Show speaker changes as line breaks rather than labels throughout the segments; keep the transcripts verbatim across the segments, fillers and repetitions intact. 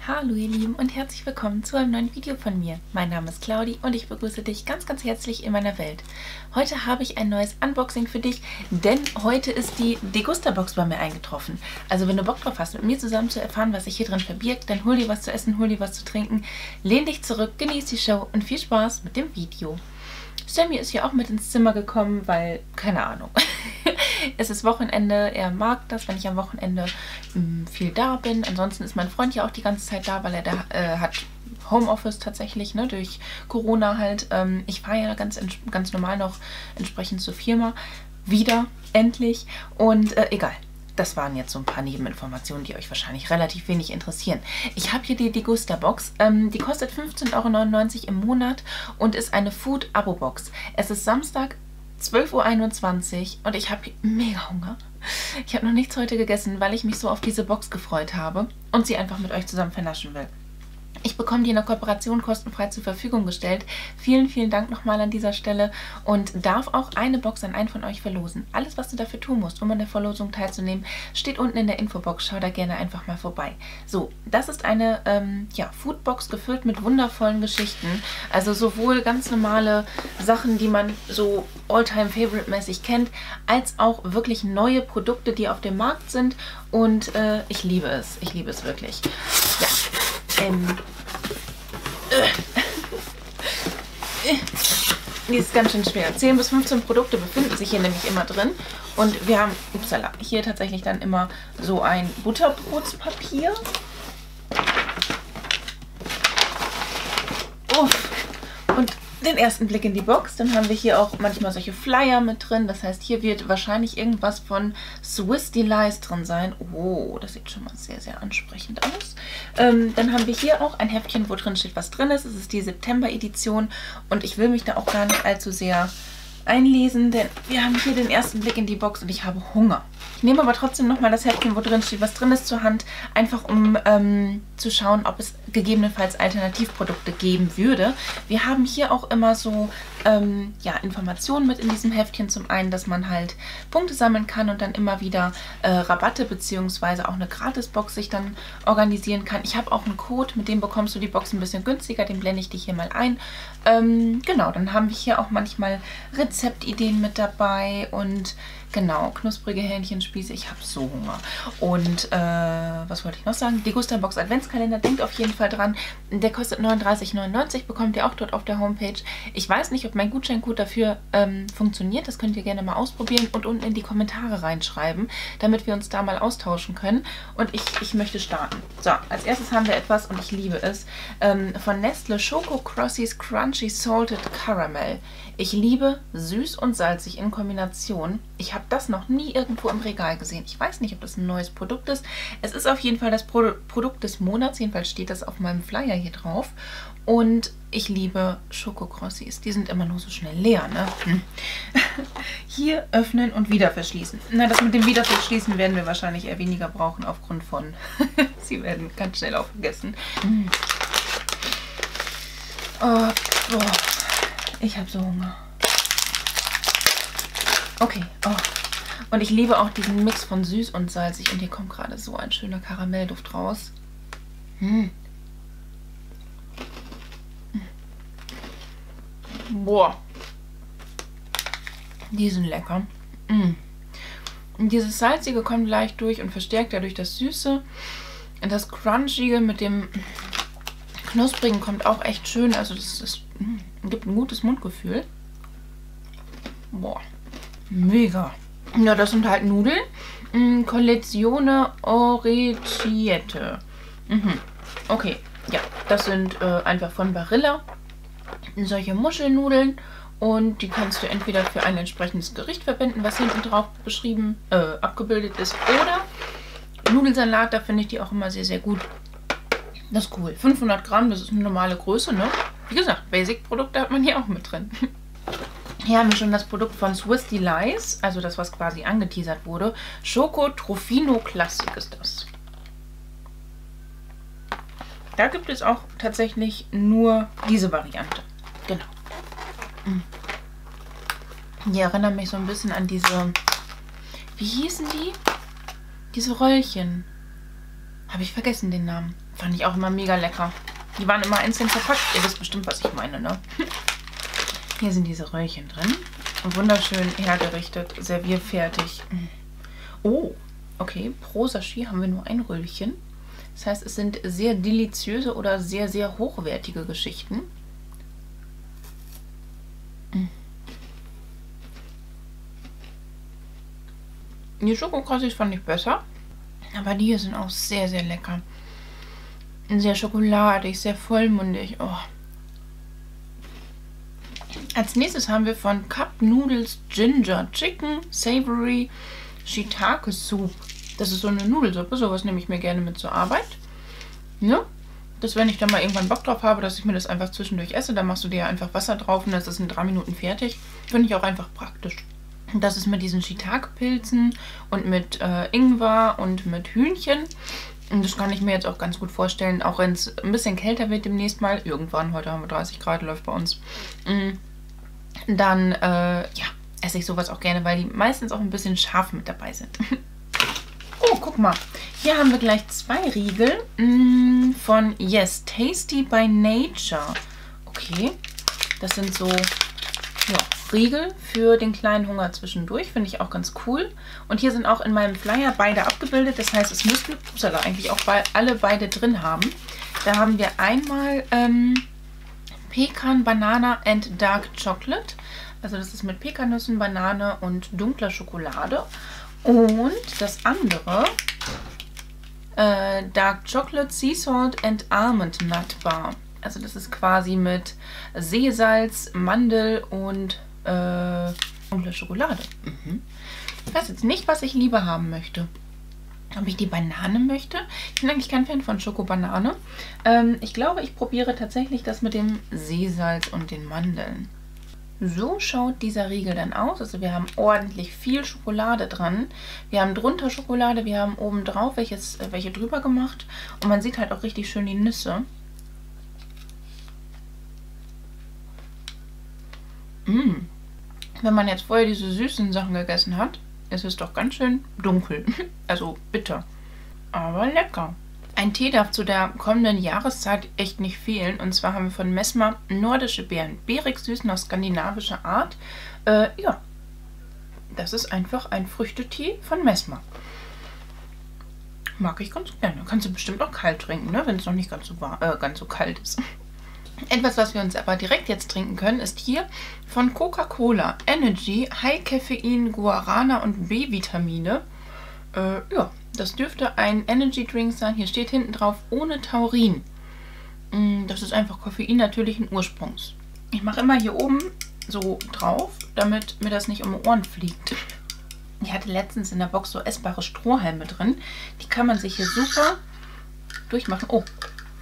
Hallo ihr Lieben und herzlich willkommen zu einem neuen Video von mir. Mein Name ist Claudi und ich begrüße dich ganz ganz herzlich in meiner Welt. Heute habe ich ein neues Unboxing für dich, denn heute ist die Degusta-Box bei mir eingetroffen. Also wenn du Bock drauf hast, mit mir zusammen zu erfahren, was sich hier drin verbirgt, dann hol dir was zu essen, hol dir was zu trinken, lehn dich zurück, genieß die Show und viel Spaß mit dem Video. Sammy ist hier auch mit ins Zimmer gekommen, weil, keine Ahnung, es ist Wochenende, er mag das, wenn ich am Wochenende mh, viel da bin. Ansonsten ist mein Freund ja auch die ganze Zeit da, weil er da äh, hat Homeoffice tatsächlich, ne, durch Corona halt. Ähm, ich fahre ja ganz, ganz normal noch entsprechend zur Firma, wieder, endlich, und äh, egal. Das waren jetzt so ein paar Nebeninformationen, die euch wahrscheinlich relativ wenig interessieren. Ich habe hier die Degusta-Box. Ähm, die kostet fünfzehn Euro neunundneunzig im Monat und ist eine Food-Abo-Box. Es ist Samstag, zwölf Uhr einundzwanzig und ich habe mega Hunger. Ich habe noch nichts heute gegessen, weil ich mich so auf diese Box gefreut habe und sie einfach mit euch zusammen vernaschen will. Ich bekomme die in der Kooperation kostenfrei zur Verfügung gestellt. Vielen, vielen Dank nochmal an dieser Stelle und darf auch eine Box an einen von euch verlosen. Alles, was du dafür tun musst, um an der Verlosung teilzunehmen, steht unten in der Infobox. Schau da gerne einfach mal vorbei. So, das ist eine ähm, ja, Foodbox gefüllt mit wundervollen Geschichten. Also sowohl ganz normale Sachen, die man so All-Time-Favorite-mäßig kennt, als auch wirklich neue Produkte, die auf dem Markt sind. Und äh, ich liebe es. Ich liebe es wirklich. Ja. Ähm, äh, die ist ganz schön schwer. zehn bis fünfzehn Produkte befinden sich hier nämlich immer drin. Und wir haben, upsala, hier tatsächlich dann immer so ein Butterbrotspapier. Uff. Und den ersten Blick in die Box. Dann haben wir hier auch manchmal solche Flyer mit drin. Das heißt, hier wird wahrscheinlich irgendwas von Swiss Delights drin sein. Oh, das sieht schon mal sehr, sehr ansprechend aus. Ähm, dann haben wir hier auch ein Heftchen, wo drin steht, was drin ist. Es ist die September-Edition und ich will mich da auch gar nicht allzu sehr einlesen, denn wir haben hier den ersten Blick in die Box und ich habe Hunger. Ich nehme aber trotzdem nochmal das Heftchen, wo drin steht, was drin ist, zur Hand, einfach um ähm, zu schauen, ob es gegebenenfalls Alternativprodukte geben würde. Wir haben hier auch immer so ähm, ja, Informationen mit in diesem Heftchen. Zum einen, dass man halt Punkte sammeln kann und dann immer wieder äh, Rabatte bzw. auch eine Gratisbox sich dann organisieren kann. Ich habe auch einen Code, mit dem bekommst du die Box ein bisschen günstiger, den blende ich dir hier mal ein. Ähm, genau, dann haben wir hier auch manchmal Rezeptideen mit dabei und genau, knusprige Hähnchenspieße. Ich habe so Hunger. Und äh, was wollte ich noch sagen? Degusta-Box Adventskalender, denkt auf jeden Fall dran. Der kostet neununddreißig neunundneunzig, bekommt ihr auch dort auf der Homepage. Ich weiß nicht, ob mein Gutscheincode dafür ähm, funktioniert. Das könnt ihr gerne mal ausprobieren und unten in die Kommentare reinschreiben, damit wir uns da mal austauschen können. Und ich, ich möchte starten. So, als erstes haben wir etwas, und ich liebe es, ähm, von Nestle Choco Crossies Crunchy Salted Caramel. Ich liebe süß und salzig in Kombination. Ich habe das noch nie irgendwo im Regal gesehen. Ich weiß nicht, ob das ein neues Produkt ist. Es ist auf jeden Fall das Pro Produkt des Monats. Jedenfalls steht das auf meinem Flyer hier drauf. Und ich liebe Schokocrossies. Die sind immer nur so schnell leer, ne? Hm. Hier öffnen und wieder verschließen. Na, das mit dem Wiederverschließen werden wir wahrscheinlich eher weniger brauchen aufgrund von... Sie werden ganz schnell auch vergessen. Hm. Oh, boah. Ich habe so Hunger. Okay, oh. Und ich liebe auch diesen Mix von süß und salzig. Und hier kommt gerade so ein schöner Karamellduft raus. Hm. Boah. Die sind lecker. Mm. Und dieses Salzige kommt leicht durch und verstärkt dadurch das Süße. Und das Crunchige mit dem Knusprigen kommt auch echt schön. Also das ist, mm, gibt ein gutes Mundgefühl. Boah. Mega. Ja, das sind halt Nudeln. Mm, Collezione Orecchiette. Mhm. Okay. Ja, das sind äh, einfach von Barilla. Solche Muschelnudeln. Und die kannst du entweder für ein entsprechendes Gericht verwenden, was hinten drauf beschrieben, äh, abgebildet ist. Oder Nudelsalat, da finde ich die auch immer sehr, sehr gut. Das ist cool. fünfhundert Gramm, das ist eine normale Größe, ne? Wie gesagt, Basic-Produkte hat man hier auch mit drin. Hier haben wir schon das Produkt von Swiss Delights, also das, was quasi angeteasert wurde. Schoko Truffino Classic ist das. Da gibt es auch tatsächlich nur diese Variante. Genau. Die erinnern mich so ein bisschen an diese... Wie hießen die? Diese Röllchen. Habe ich vergessen den Namen. Fand ich auch immer mega lecker. Die waren immer einzeln verpackt. Ihr wisst bestimmt, was ich meine, ne? Hier sind diese Röllchen drin. Wunderschön hergerichtet, servierfertig. Oh, okay. Pro Sachet haben wir nur ein Röllchen. Das heißt, es sind sehr deliziöse oder sehr, sehr hochwertige Geschichten. Die Schokokassis fand ich besser. Aber die hier sind auch sehr, sehr lecker. Sehr schokoladig, sehr vollmundig. Oh. Als nächstes haben wir von Cup Noodles Ginger Chicken Savory Shiitake Soup. Das ist so eine Nudelsuppe. Sowas nehme ich mir gerne mit zur Arbeit. Ne? Dass wenn ich dann mal irgendwann Bock drauf habe, dass ich mir das einfach zwischendurch esse, dann machst du dir einfach Wasser drauf und das ist in drei Minuten fertig. Finde ich auch einfach praktisch. Das ist mit diesen Shiitake-Pilzen und mit äh, Ingwer und mit Hühnchen. Und das kann ich mir jetzt auch ganz gut vorstellen, auch wenn es ein bisschen kälter wird demnächst mal. Irgendwann, heute haben wir dreißig Grad, läuft bei uns. Dann, äh, ja, esse ich sowas auch gerne, weil die meistens auch ein bisschen scharf mit dabei sind. Oh, guck mal. Hier haben wir gleich zwei Riegel mh, von Yes, Tasty by Nature. Okay, das sind so... Ja, Riegel für den kleinen Hunger zwischendurch, finde ich auch ganz cool. Und hier sind auch in meinem Flyer beide abgebildet, das heißt, es müssten upsala, eigentlich auch bei, alle beide drin haben. Da haben wir einmal ähm, Pecan Banana and Dark Chocolate, also das ist mit Pekannüssen, Banane und dunkler Schokolade. Und das andere, äh, Dark Chocolate Sea Salt and Almond Nut Bar. Also das ist quasi mit Seesalz, Mandel und äh, dunkler Schokolade. Mhm. Ich weiß jetzt nicht, was ich lieber haben möchte. Ob ich die Banane möchte. Ich bin eigentlich kein Fan von Schokobanane. Ähm, ich glaube, ich probiere tatsächlich das mit dem Seesalz und den Mandeln. So schaut dieser Riegel dann aus. Also wir haben ordentlich viel Schokolade dran. Wir haben drunter Schokolade, wir haben oben drauf welches, welche drüber gemacht. Und man sieht halt auch richtig schön die Nüsse. Mmh. Wenn man jetzt vorher diese süßen Sachen gegessen hat, ist es doch ganz schön dunkel. Also bitter. Aber lecker. Ein Tee darf zu der kommenden Jahreszeit echt nicht fehlen. Und zwar haben wir von Messmer nordische Beeren. Beerig süß nach skandinavischer Art. Äh, ja. Das ist einfach ein Früchtetee von Messmer. Mag ich ganz gerne. Kannst du bestimmt auch kalt trinken, ne? Wenn es noch nicht ganz so, warm, äh, ganz so kalt ist. Etwas, was wir uns aber direkt jetzt trinken können, ist hier von Coca-Cola Energy High Caffein, Guarana und B-Vitamine. Äh, ja, das dürfte ein Energy Drink sein. Hier steht hinten drauf ohne Taurin. Das ist einfach Koffein natürlichen Ursprungs. Ich mache immer hier oben so drauf, damit mir das nicht um die Ohren fliegt. Ich hatte letztens in der Box so essbare Strohhalme drin. Die kann man sich hier super durchmachen. Oh.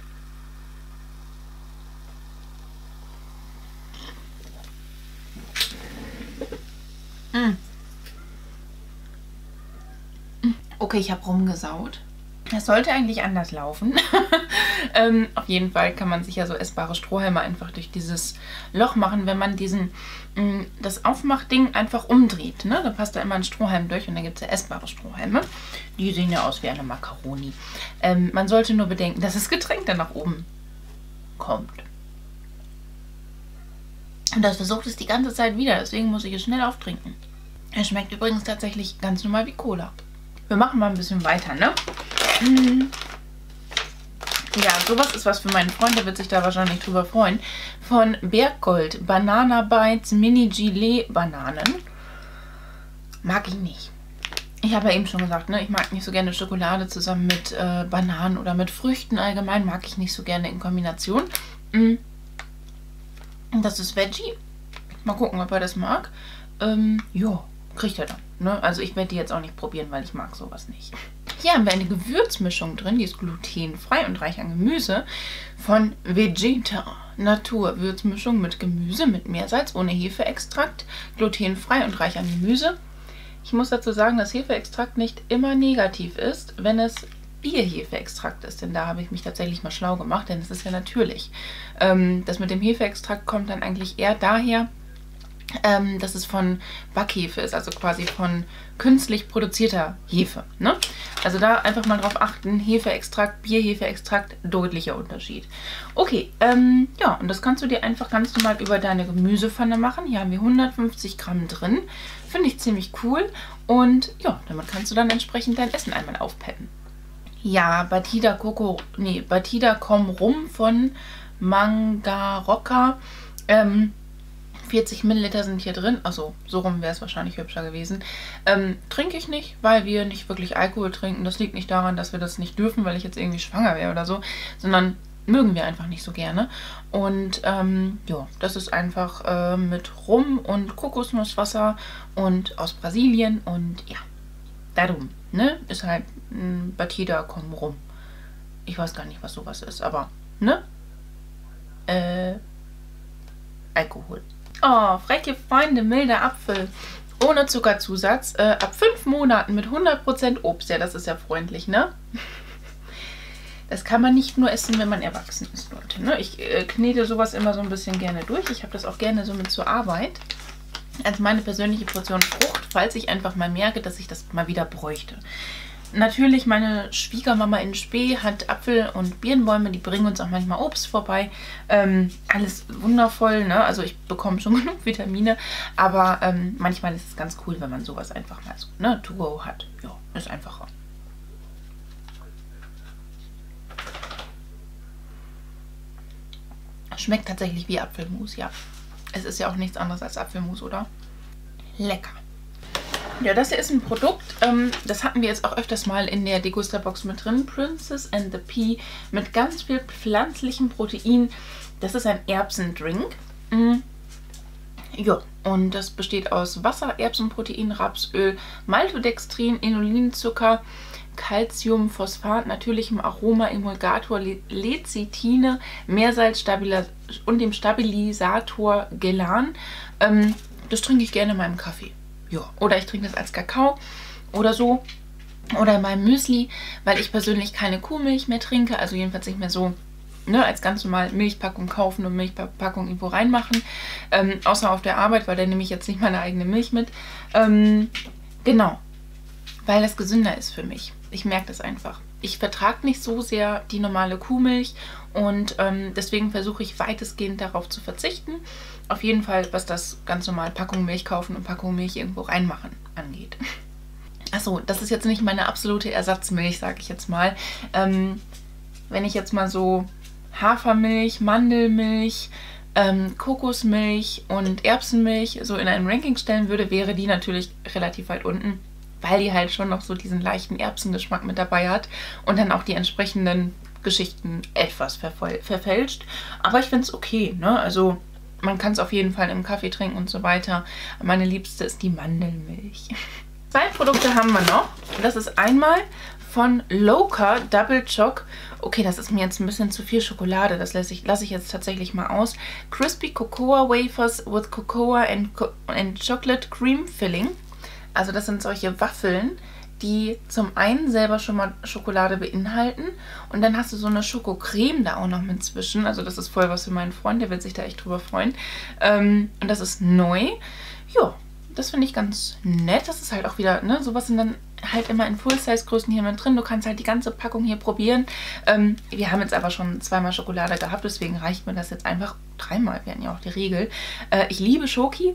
Okay, ich habe rumgesaut. Das sollte eigentlich anders laufen. ähm, auf jeden Fall kann man sich ja so essbare Strohhalme einfach durch dieses Loch machen, wenn man diesen mh, das Aufmachding einfach umdreht. Ne? Da passt da immer ein Strohhalm durch und dann gibt es ja essbare Strohhalme. Die sehen ja aus wie eine Macaroni. Ähm, man sollte nur bedenken, dass das Getränk dann nach oben kommt. Und das versucht es die ganze Zeit wieder, deswegen muss ich es schnell auftrinken. Es schmeckt übrigens tatsächlich ganz normal wie Cola. Wir machen mal ein bisschen weiter, ne? Mhm. Ja, sowas ist was für meinen Freund, der wird sich da wahrscheinlich drüber freuen. Von Berggold Banana Bites Mini Gilet Bananen. Mag ich nicht. Ich habe ja eben schon gesagt, ne? Ich mag nicht so gerne Schokolade zusammen mit äh, Bananen oder mit Früchten allgemein. Mag ich nicht so gerne in Kombination. Mhm. Das ist Veggie. Mal gucken, ob er das mag. Ähm, ja, kriegt er dann. Ne? Also ich werde die jetzt auch nicht probieren, weil ich mag sowas nicht. Hier haben wir eine Gewürzmischung drin, die ist glutenfrei und reich an Gemüse. Von Vegeta Natur. Würzmischung mit Gemüse, mit Meersalz, ohne Hefeextrakt, glutenfrei und reich an Gemüse. Ich muss dazu sagen, dass Hefeextrakt nicht immer negativ ist, wenn es Bio-Hefeextrakt ist. Denn da habe ich mich tatsächlich mal schlau gemacht, denn es ist ja natürlich. Ähm, das mit dem Hefeextrakt kommt dann eigentlich eher daher, ähm, dass es von Backhefe ist, also quasi von künstlich produzierter Hefe. Ne? Also da einfach mal drauf achten, Hefeextrakt, Bierhefeextrakt, deutlicher Unterschied. Okay, ähm, ja, und das kannst du dir einfach ganz normal über deine Gemüsepfanne machen. Hier haben wir hundertfünfzig Gramm drin. Finde ich ziemlich cool. Und ja, damit kannst du dann entsprechend dein Essen einmal aufpeppen. Ja, Batida Coco, nee, Batida Com Rum von Mangarocca. Ähm, vierzig Milliliter sind hier drin, also so rum wäre es wahrscheinlich hübscher gewesen. Ähm, trinke ich nicht, weil wir nicht wirklich Alkohol trinken. Das liegt nicht daran, dass wir das nicht dürfen, weil ich jetzt irgendwie schwanger wäre oder so, sondern mögen wir einfach nicht so gerne. Und ähm, ja, das ist einfach äh, mit Rum und Kokosnusswasser und aus Brasilien und ja, darum, ne, ist halt ein Batida Com Rum. Ich weiß gar nicht, was sowas ist, aber, ne, äh, Alkohol. Oh, freche Freunde, milder Apfel. Ohne Zuckerzusatz. Äh, ab fünf Monaten mit hundert Prozent Obst. Ja, das ist ja freundlich, ne? Das kann man nicht nur essen, wenn man erwachsen ist, Leute. Ne? Ich äh, knete sowas immer so ein bisschen gerne durch. Ich habe das auch gerne so mit zur Arbeit. Als meine persönliche Portion Frucht, falls ich einfach mal merke, dass ich das mal wieder bräuchte. Natürlich, meine Schwiegermama in Spee hat Apfel- und Birnbäume, die bringen uns auch manchmal Obst vorbei. Ähm, alles wundervoll, ne? Also ich bekomme schon genug Vitamine, aber ähm, manchmal ist es ganz cool, wenn man sowas einfach mal so, ne, to go hat. Ja, ist einfacher. Schmeckt tatsächlich wie Apfelmus, ja. Es ist ja auch nichts anderes als Apfelmus, oder? Lecker. Ja, das hier ist ein Produkt, ähm, das hatten wir jetzt auch öfters mal in der Degusta-Box mit drin. Princess and the Pea mit ganz viel pflanzlichem Protein. Das ist ein Erbsendrink. Mm. Ja, und das besteht aus Wasser, Erbsenprotein, Rapsöl, Maltodextrin, Inulinzucker, Calcium, Phosphat, natürlichem Aroma, Emulgator, Lecithine, Meersalz und dem Stabilisator Gelan. Ähm, das trinke ich gerne in meinem Kaffee. Ja, oder ich trinke das als Kakao oder so. Oder in meinem Müsli, weil ich persönlich keine Kuhmilch mehr trinke. Also jedenfalls nicht mehr so, ne, als ganz normal Milchpackung kaufen und Milchpackung irgendwo reinmachen. Ähm, außer auf der Arbeit, weil da nehme ich jetzt nicht meine eigene Milch mit. Ähm, genau, weil das gesünder ist für mich. Ich merke das einfach. Ich vertrage nicht so sehr die normale Kuhmilch und ähm, deswegen versuche ich weitestgehend darauf zu verzichten. Auf jeden Fall, was das ganz normal Packung Milch kaufen und Packung Milch irgendwo reinmachen angeht. Achso, das ist jetzt nicht meine absolute Ersatzmilch, sage ich jetzt mal. Ähm, wenn ich jetzt mal so Hafermilch, Mandelmilch, ähm, Kokosmilch und Erbsenmilch so in ein Ranking stellen würde, wäre die natürlich relativ weit unten, weil die halt schon noch so diesen leichten Erbsengeschmack mit dabei hat und dann auch die entsprechenden Geschichten etwas verfälscht. Aber ich finde es okay, ne? Also man kann es auf jeden Fall im Kaffee trinken und so weiter. Meine liebste ist die Mandelmilch. Zwei Produkte haben wir noch. Das ist einmal von Loka Double Choc. Okay, das ist mir jetzt ein bisschen zu viel Schokolade. Das lasse ich, lasse ich jetzt tatsächlich mal aus. Crispy Cocoa Wafers with Cocoa and, Co and Chocolate Cream Filling. Also das sind solche Waffeln, die zum einen selber schon mal Schokolade beinhalten und dann hast du so eine Schokocreme da auch noch mit zwischen. Also das ist voll was für meinen Freund, der wird sich da echt drüber freuen. Ähm, und das ist neu. Ja, das finde ich ganz nett. Das ist halt auch wieder, ne, sowas sind dann halt immer in Full-Size-Größen hier mit drin. Du kannst halt die ganze Packung hier probieren. Ähm, wir haben jetzt aber schon zweimal Schokolade gehabt, deswegen reicht mir das jetzt einfach. Dreimal wären ja auch die Regel. Äh, ich liebe Schoki.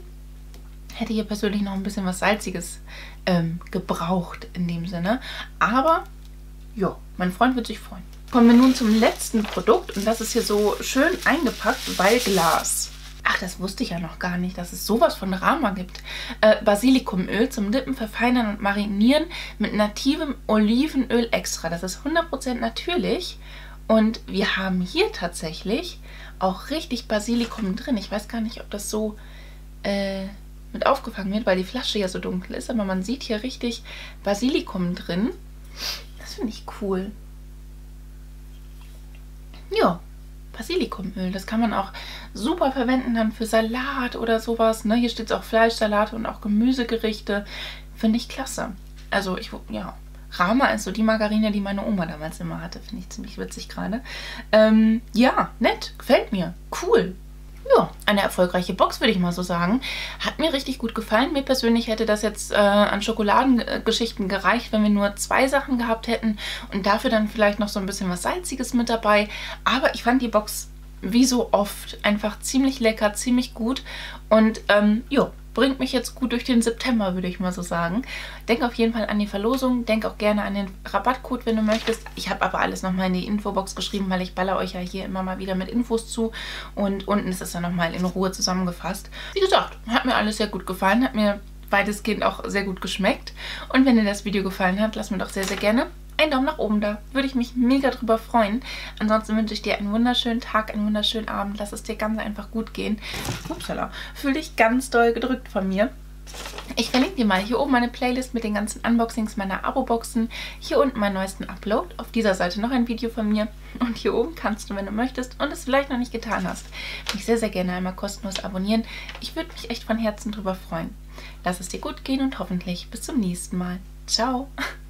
Hätte hier persönlich noch ein bisschen was Salziges ähm, gebraucht in dem Sinne. Aber, ja, mein Freund wird sich freuen. Kommen wir nun zum letzten Produkt. Und das ist hier so schön eingepackt, weil Glas. Ach, das wusste ich ja noch gar nicht, dass es sowas von Rama gibt. Äh, Basilikumöl zum Dippen, Verfeinern und Marinieren mit nativem Olivenöl extra. Das ist hundert Prozent natürlich. Und wir haben hier tatsächlich auch richtig Basilikum drin. Ich weiß gar nicht, ob das so Äh, mit aufgefangen wird, weil die Flasche ja so dunkel ist, aber man sieht hier richtig Basilikum drin. Das finde ich cool. Ja, Basilikumöl, das kann man auch super verwenden dann für Salat oder sowas. Ne? Hier steht es auch Fleischsalate und auch Gemüsegerichte. Finde ich klasse. Also ich, ja, Rama ist so die Margarine, die meine Oma damals immer hatte. Finde ich ziemlich witzig gerade. Ähm, ja, nett, gefällt mir. Cool. Ja, eine erfolgreiche Box, würde ich mal so sagen. Hat mir richtig gut gefallen. Mir persönlich hätte das jetzt äh, an Schokoladengeschichten gereicht, wenn wir nur zwei Sachen gehabt hätten und dafür dann vielleicht noch so ein bisschen was Salziges mit dabei. Aber ich fand die Box wie so oft einfach ziemlich lecker, ziemlich gut und ähm, ja, bringt mich jetzt gut durch den September, würde ich mal so sagen. Denk auf jeden Fall an die Verlosung. Denk auch gerne an den Rabattcode, wenn du möchtest. Ich habe aber alles nochmal in die Infobox geschrieben, weil ich baller euch ja hier immer mal wieder mit Infos zu. Und unten ist es dann nochmal in Ruhe zusammengefasst. Wie gesagt, hat mir alles sehr gut gefallen. Hat mir weitestgehend auch sehr gut geschmeckt. Und wenn dir das Video gefallen hat, lass mir doch sehr, sehr gerne einen Daumen nach oben da. Würde ich mich mega drüber freuen. Ansonsten wünsche ich dir einen wunderschönen Tag, einen wunderschönen Abend. Lass es dir ganz einfach gut gehen. Upsala. Fühl dich ganz doll gedrückt von mir. Ich verlinke dir mal hier oben meine Playlist mit den ganzen Unboxings meiner Abo-Boxen. Hier unten meinen neuesten Upload. Auf dieser Seite noch ein Video von mir. Und hier oben kannst du, wenn du möchtest und es vielleicht noch nicht getan hast, mich sehr, sehr gerne einmal kostenlos abonnieren. Ich würde mich echt von Herzen drüber freuen. Lass es dir gut gehen und hoffentlich bis zum nächsten Mal. Ciao!